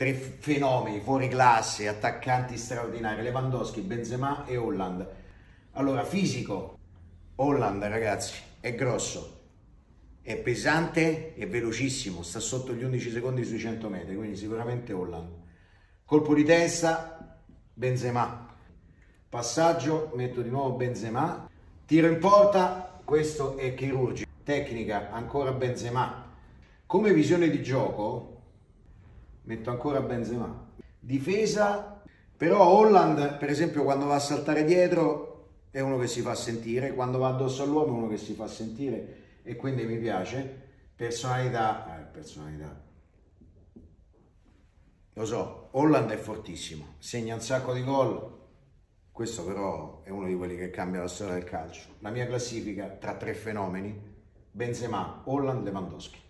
tre fenomeni fuori classe, attaccanti straordinari, Lewandowski, Benzema e Haaland. Allora, fisico, Haaland ragazzi, è grosso, è pesante e velocissimo, sta sotto gli 11 secondi sui 100 metri, quindi sicuramente Haaland. Colpo di testa, Benzema. Passaggio, metto di nuovo Benzema. Tiro in porta, questo è chirurgico. Tecnica, ancora Benzema. Come visione di gioco, metto ancora Benzema. Difesa, però Haaland, per esempio, quando va a saltare dietro è uno che si fa sentire, quando va addosso all'uomo è uno che si fa sentire e quindi mi piace. Personalità, personalità. Lo so, Haaland è fortissimo, segna un sacco di gol. Questo però è uno di quelli che cambia la storia del calcio. La mia classifica tra tre fenomeni: Benzema, Haaland, Lewandowski.